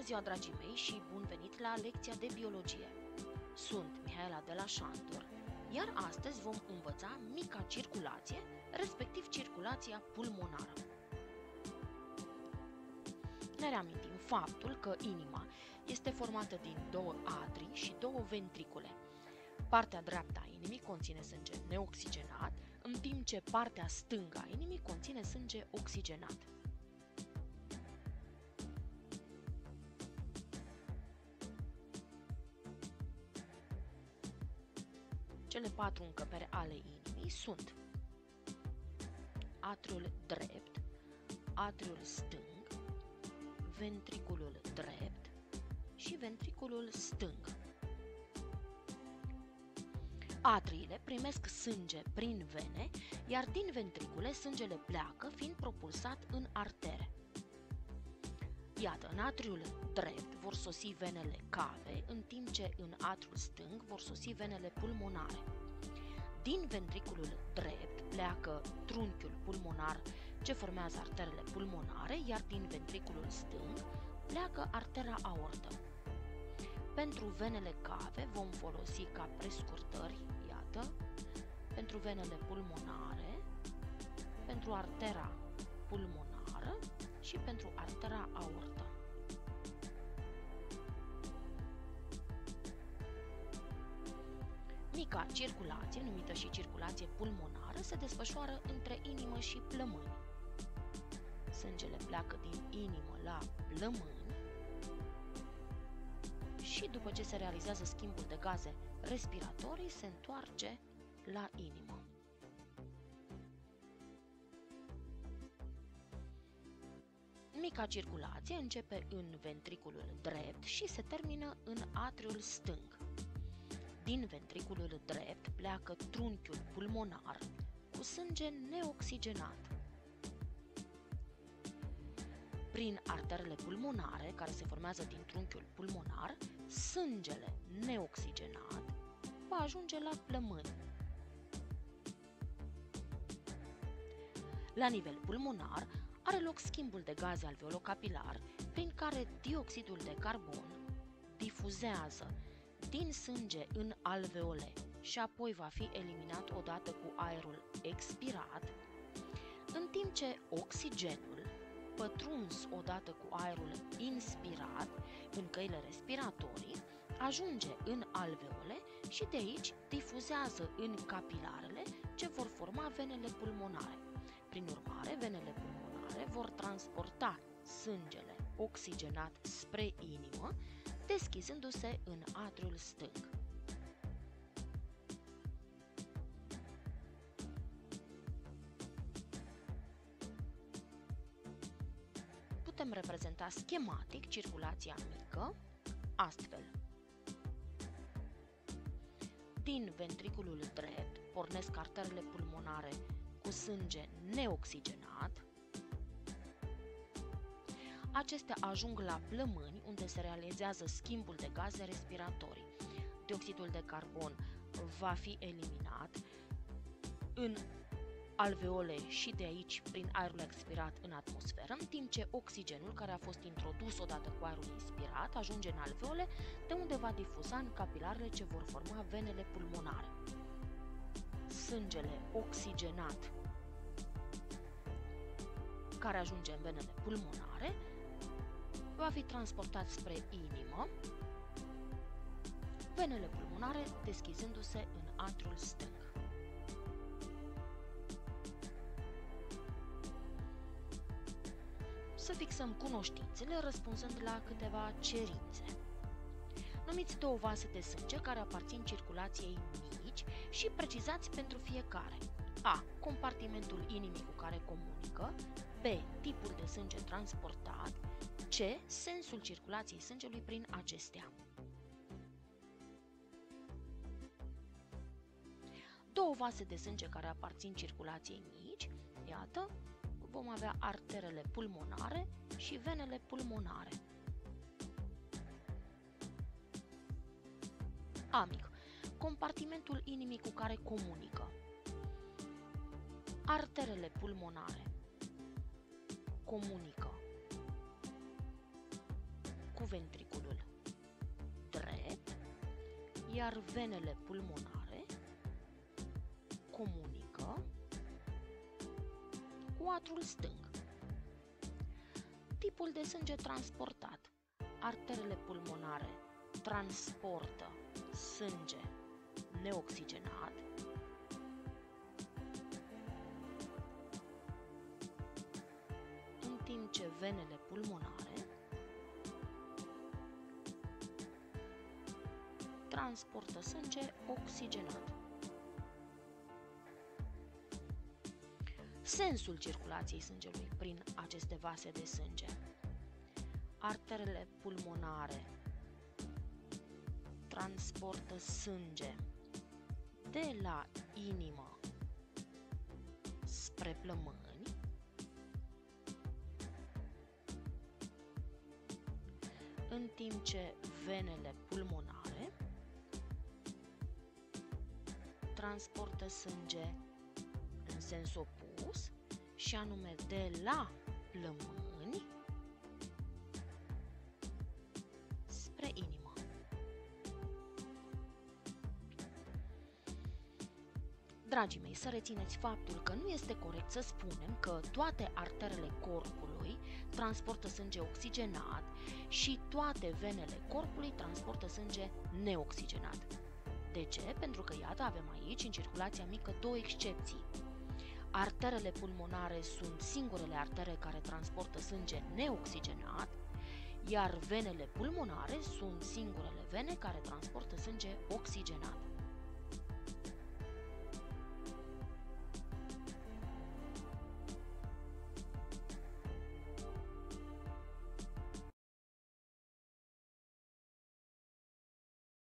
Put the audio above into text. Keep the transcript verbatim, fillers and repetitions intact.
ziua, dragii mei, și bun venit la lecția de biologie! Sunt Mihaela de la Șantur, iar astăzi vom învăța mica circulație, respectiv circulația pulmonară. Ne reamintim faptul că inima este formată din două atrii și două ventricule. Partea dreaptă a inimii conține sânge neoxigenat, în timp ce partea stângă a inimii conține sânge oxigenat. Cele patru încăperi ale inimii sunt atriul drept, atriul stâng, ventriculul drept și ventriculul stâng. Atriile primesc sânge prin vene, iar din ventricule sângele pleacă, fiind propulsat în artere. Iată, în atriul drept vor sosi venele cave, în timp ce în atriul stâng vor sosi venele pulmonare. Din ventriculul drept pleacă trunchiul pulmonar, ce formează arterele pulmonare, iar din ventriculul stâng pleacă artera aortă. Pentru venele cave vom folosi ca prescurtări, iată, pentru venele pulmonare, pentru artera pulmonară și pentru artera aortă. Mica circulație, numită și circulație pulmonară, se desfășoară între inimă și plămâni. Sângele pleacă din inimă la plămâni și după ce se realizează schimbul de gaze respiratorii, se întoarce la inimă. Mica circulație începe în ventriculul drept și se termină în atriul stâng. Din ventriculul drept pleacă trunchiul pulmonar cu sânge neoxigenat. Prin arterele pulmonare, care se formează din trunchiul pulmonar, sângele neoxigenat va ajunge la plămâni. La nivel pulmonar are loc schimbul de gaze alveolocapilar, prin care dioxidul de carbon difuzează din sânge în alveole și apoi va fi eliminat odată cu aerul expirat, în timp ce oxigenul, pătruns odată cu aerul inspirat în căile respiratorii, ajunge în alveole și de aici difuzează în capilarele ce vor forma venele pulmonare. Prin urmare, venele pulmonare vor transporta sângele oxigenat spre inimă, deschizându-se în atriul stâng. Putem reprezenta schematic circulația mică astfel. Din ventriculul drept pornesc arterele pulmonare cu sânge neoxigenat. Acestea ajung la plămâni, unde se realizează schimbul de gaze respiratorii. Dioxidul de carbon va fi eliminat în alveole și de aici prin aerul expirat în atmosferă, în timp ce oxigenul, care a fost introdus odată cu aerul inspirat, ajunge în alveole, de unde va difuza în capilarele ce vor forma venele pulmonare. Sângele oxigenat care ajunge în venele pulmonare va fi transportat spre inimă, venele pulmonare deschizându-se în atriul stâng. Să fixăm cunoștințele răspunzând la câteva cerințe. Numiți două vase de sânge care aparțin circulației mici și precizați pentru fiecare: A. Compartimentul inimii cu care comunică, B. Tipul de sânge transportat, C. Sensul circulației sângelui prin acestea. Două vase de sânge care aparțin circulației mici, iată, vom avea arterele pulmonare și venele pulmonare. A mic. Compartimentul inimii cu care comunică. Arterele pulmonare comunică cu cu ventriculul drept, iar venele pulmonare comunică cu atrul stâng. Tipul de sânge transportat. Arterele pulmonare transportă sânge neoxigenat, în timp ce venele pulmonare transportă sânge oxigenat. Sensul circulației sângelui prin aceste vase de sânge. Arterele pulmonare transportă sânge de la inimă spre plămâni, în timp ce venele pulmonare transportă sânge în sens opus, și anume de la plămâni spre inimă. Dragii mei, să rețineți faptul că nu este corect să spunem că toate arterele corpului transportă sânge oxigenat și toate venele corpului transportă sânge neoxigenat. De ce? Pentru că, iată, avem aici, în circulația mică, două excepții. Arterele pulmonare sunt singurele artere care transportă sânge neoxigenat, iar venele pulmonare sunt singurele vene care transportă sânge oxigenat.